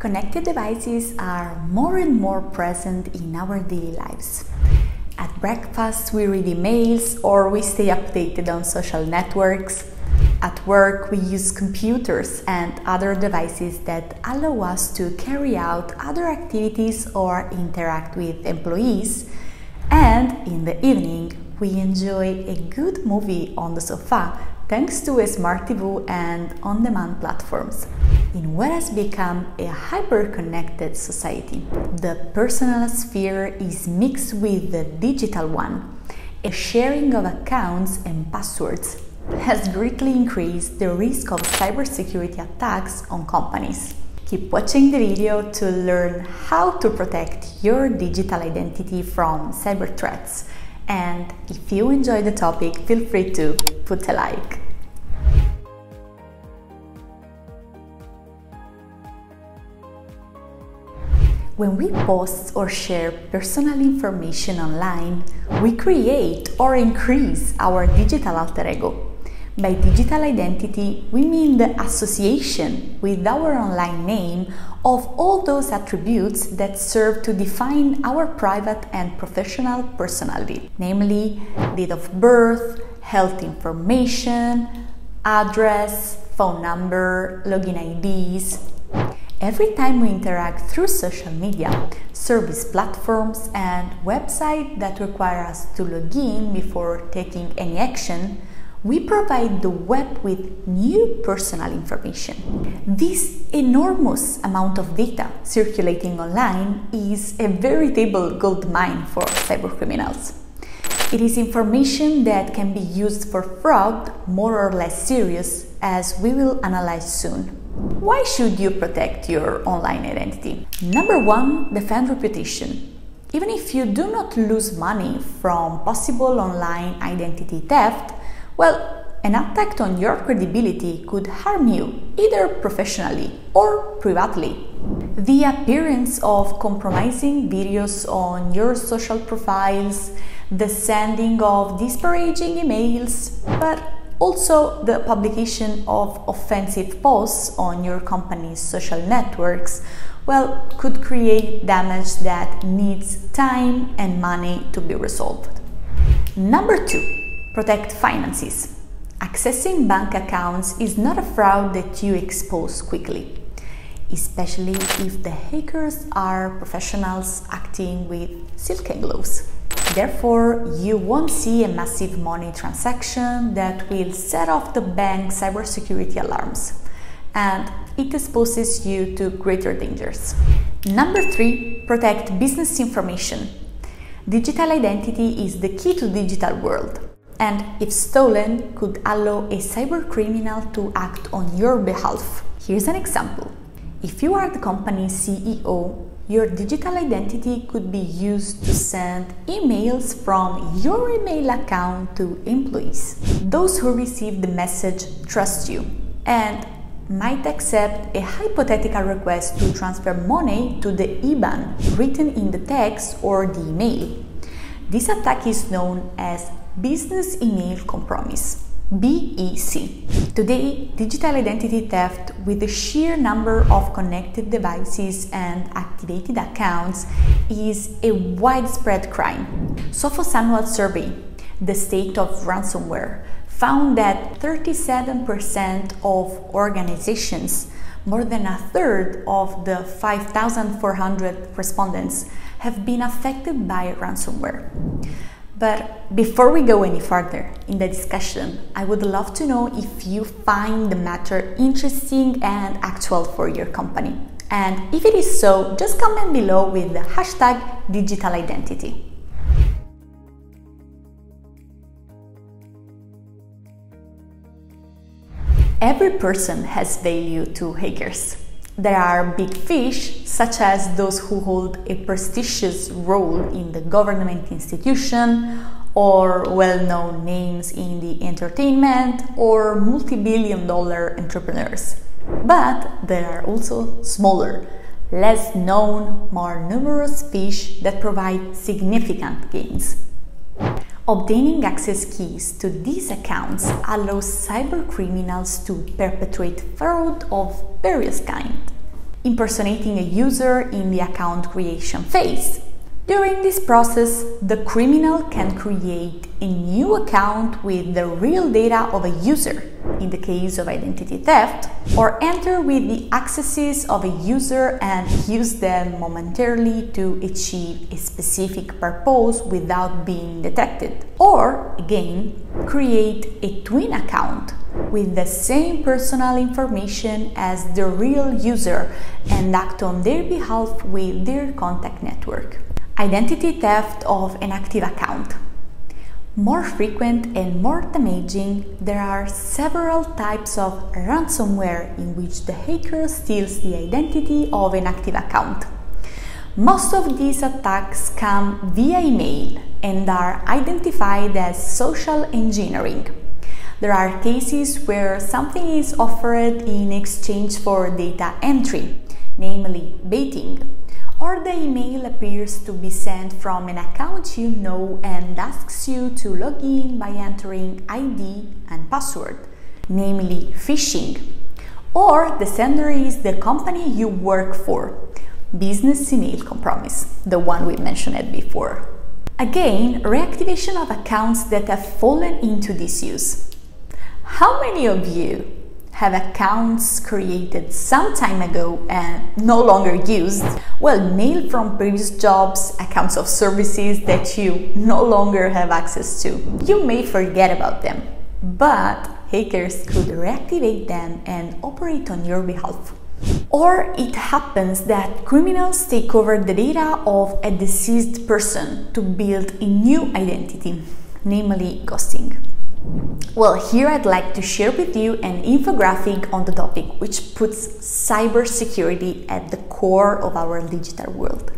Connected devices are more and more present in our daily lives. At breakfast, we read emails or we stay updated on social networks. At work, we use computers and other devices that allow us to carry out other activities or interact with employees. And in the evening, we enjoy a good movie on the sofa thanks to a smart TV and on-demand platforms. In what has become a hyper-connected society, the personal sphere is mixed with the digital one. A sharing of accounts and passwords has greatly increased the risk of cybersecurity attacks on companies. Keep watching the video to learn how to protect your digital identity from cyber threats. And if you enjoy the topic, feel free to put a like. When we post or share personal information online, we create or increase our digital alter ego. By digital identity, we mean the association with our online name of all those attributes that serve to define our private and professional personality, namely date of birth, health information, address, phone number, login IDs. Every time we interact through social media, service platforms, and websites that require us to log in before taking any action, we provide the web with new personal information. This enormous amount of data circulating online is a veritable goldmine for cybercriminals. It is information that can be used for fraud, more or less serious, as we will analyze soon. Why should you protect your online identity? Number one, defend reputation. Even if you do not lose money from possible online identity theft, well, an attack on your credibility could harm you, either professionally or privately. The appearance of compromising videos on your social profiles, the sending of disparaging emails, but also the publication of offensive posts on your company's social networks, well, could create damage that needs time and money to be resolved. Number two, protect finances. Accessing bank accounts is not a fraud that you expose quickly, especially if the hackers are professionals acting with silken gloves. Therefore, you won't see a massive money transaction that will set off the bank's cybersecurity alarms, and it exposes you to greater dangers. Number three, protect business information. Digital identity is the key to the digital world, and if stolen, could allow a cybercriminal to act on your behalf. Here's an example. If you are the company's CEO, your digital identity could be used to send emails from your email account to employees. Those who receive the message trust you and might accept a hypothetical request to transfer money to the IBAN written in the text or the email. This attack is known as Business Email Compromise, BEC. Today, digital identity theft with the sheer number of connected devices and activated accounts is a widespread crime. Sophos annual survey, The State of Ransomware, found that 37% of organizations, more than a third of the 5,400 respondents, have been affected by ransomware. But before we go any further in the discussion, I would love to know if you find the matter interesting and actual for your company. And if it is so, just comment below with the hashtag digital identity. Every person has value to hackers. There are big fish, such as those who hold a prestigious role in the government institution, or well-known names in the entertainment, or multi-billion-dollar entrepreneurs. But there are also smaller, less known, more numerous fish that provide significant gains. Obtaining access keys to these accounts allows cybercriminals to perpetrate fraud of various kinds. impersonating a user in the account creation phase. During this process, the criminal can create a new account with the real data of a user, in the case of identity theft, or enter with the accesses of a user and use them momentarily to achieve a specific purpose without being detected. Or, again, create a twin account with the same personal information as the real user and act on their behalf with their contact network. Identity theft of an active account. More frequent and more damaging, there are several types of ransomware in which the hacker steals the identity of an active account. Most of these attacks come via email and are identified as social engineering. There are cases where something is offered in exchange for data entry, namely baiting, or the email appears to be sent from an account you know and asks you to log in by entering ID and password, namely phishing. Or the sender is the company you work for, business email compromise, the one we mentioned before. Again, reactivation of accounts that have fallen into disuse. How many of you have accounts created some time ago and no longer used? Well, mail from previous jobs, accounts of services that you no longer have access to. You may forget about them, but hackers could reactivate them and operate on your behalf. Or it happens that criminals take over the data of a deceased person to build a new identity, namely ghosting. Well, here I'd like to share with you an infographic on the topic which puts cybersecurity at the core of our digital world.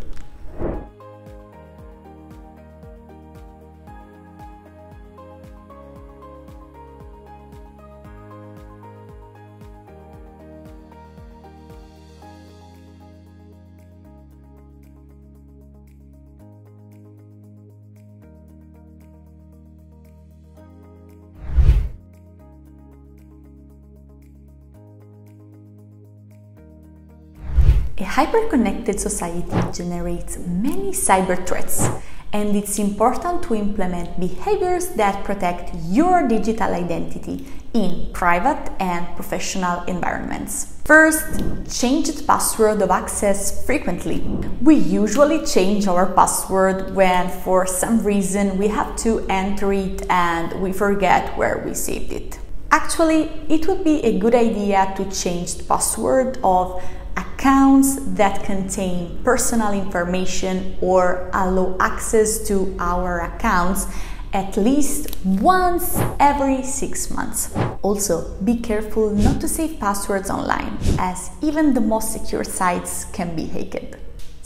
A hyper-connected society generates many cyber threats, and it's important to implement behaviors that protect your digital identity in private and professional environments. First, change the password of access frequently. We usually change our password when for some reason we have to enter it and we forget where we saved it. Actually, it would be a good idea to change the password of accounts that contain personal information or allow access to our accounts at least once every 6 months. Also, be careful not to save passwords online, as even the most secure sites can be hacked.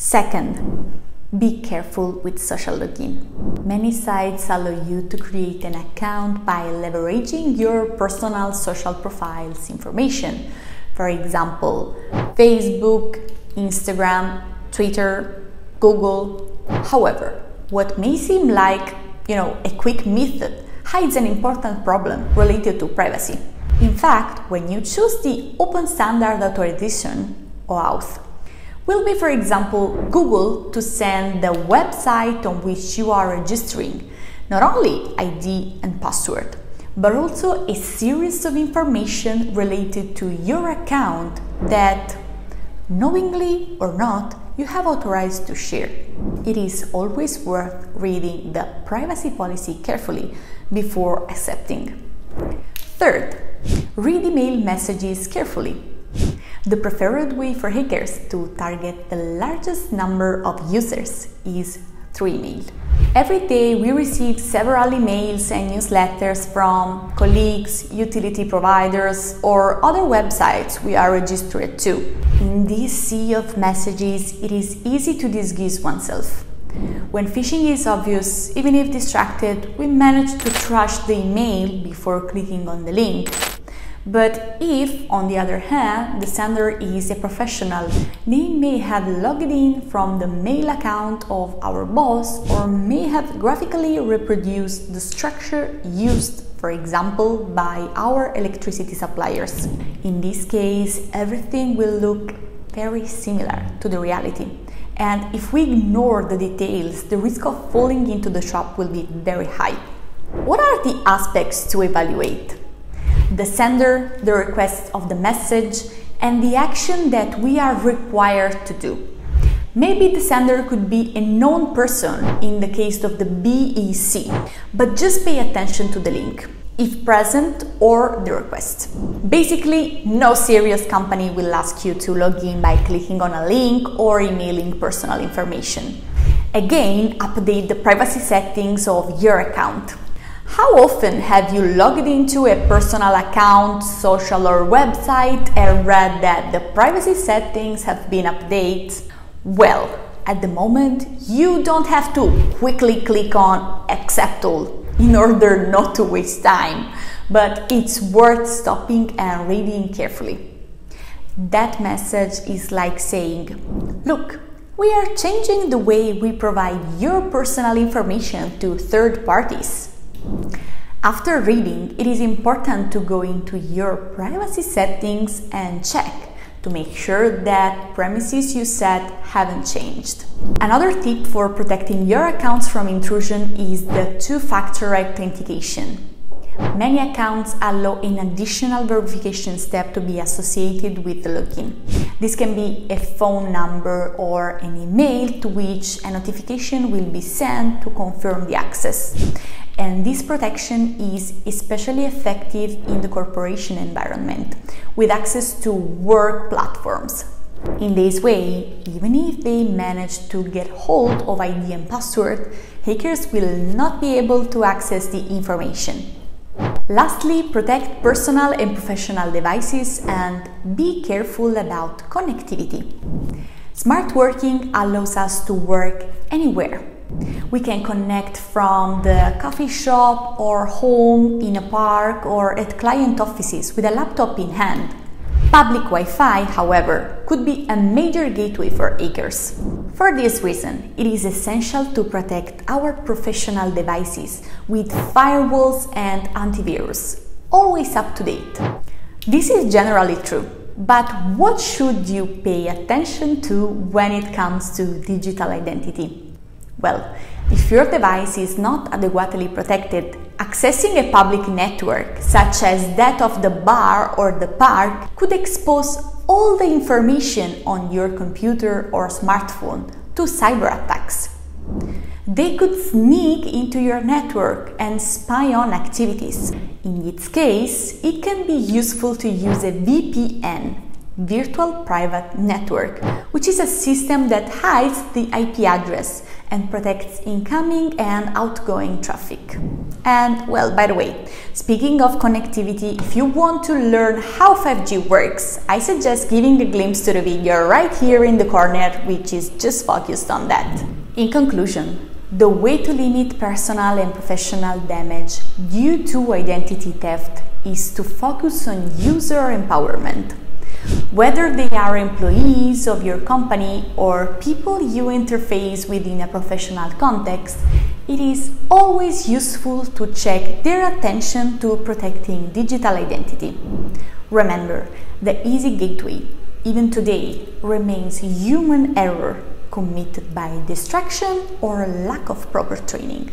Second, be careful with social login. Many sites allow you to create an account by leveraging your personal social profile's information. For example, Facebook, Instagram, Twitter, Google. However, what may seem like, a quick method hides an important problem related to privacy. In fact, when you choose the Open Standard Authorization, OAuth, will be, for example, Google to send the website on which you are registering not only ID and password, but also a series of information related to your account that, knowingly or not, you have authorized to share. It is always worth reading the privacy policy carefully before accepting. Third, read email messages carefully. The preferred way for hackers to target the largest number of users is through email. Every day we receive several emails and newsletters from colleagues, utility providers, or other websites we are registered to. In this sea of messages, it is easy to disguise oneself. When phishing is obvious, even if distracted, we manage to trash the email before clicking on the link. But if, on the other hand, the sender is a professional, they may have logged in from the mail account of our boss or may have graphically reproduced the structure used, for example, by our electricity suppliers. In this case, everything will look very similar to the reality. And if we ignore the details, the risk of falling into the trap will be very high. What are the aspects to evaluate? The sender, the request of the message, and the action that we are required to do. Maybe the sender could be a known person in the case of the BEC, but just pay attention to the link, if present, or the request. Basically, no serious company will ask you to log in by clicking on a link or emailing personal information. Again, update the privacy settings of your account. How often have you logged into a personal account, social or website and read that the privacy settings have been updated? Well, at the moment, you don't have to quickly click on Accept All in order not to waste time, but it's worth stopping and reading carefully. That message is like saying, look, we are changing the way we provide your personal information to third parties. After reading, it is important to go into your privacy settings and check to make sure that premises you set haven't changed. Another tip for protecting your accounts from intrusion is the two-factor authentication. Many accounts allow an additional verification step to be associated with the login. This can be a phone number or an email to which a notification will be sent to confirm the access. And this protection is especially effective in the corporation environment, with access to work platforms. In this way, even if they manage to get hold of ID and password, hackers will not be able to access the information. Lastly, protect personal and professional devices and be careful about connectivity. Smart working allows us to work anywhere. We can connect from the coffee shop or home, in a park, or at client offices with a laptop in hand. Public Wi-Fi, however, could be a major gateway for hackers. For this reason, it is essential to protect our professional devices with firewalls and antivirus, always up to date. This is generally true, but what should you pay attention to when it comes to digital identity? Well, if your device is not adequately protected, accessing a public network, such as that of the bar or the park, could expose all the information on your computer or smartphone to cyber attacks. They could sneak into your network and spy on activities. In its case, it can be useful to use a VPN, Virtual Private Network, which is a system that hides the IP address and protects incoming and outgoing traffic. And, well, by the way, speaking of connectivity, if you want to learn how 5G works, I suggest giving a glimpse to the video right here in the corner, which is just focused on that. In conclusion, the way to limit personal and professional damage due to identity theft is to focus on user empowerment. Whether they are employees of your company or people you interface with in a professional context, it is always useful to check their attention to protecting digital identity. Remember, the easy gateway, even today, remains human error committed by distraction or lack of proper training.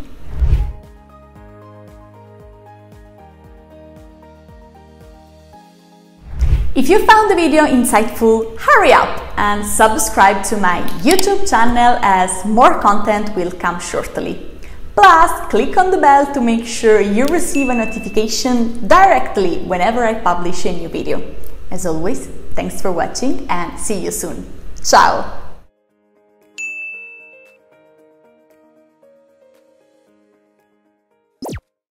If you found the video insightful, hurry up and subscribe to my YouTube channel as more content will come shortly. Plus, click on the bell to make sure you receive a notification directly whenever I publish a new video. As always, thanks for watching and see you soon. Ciao!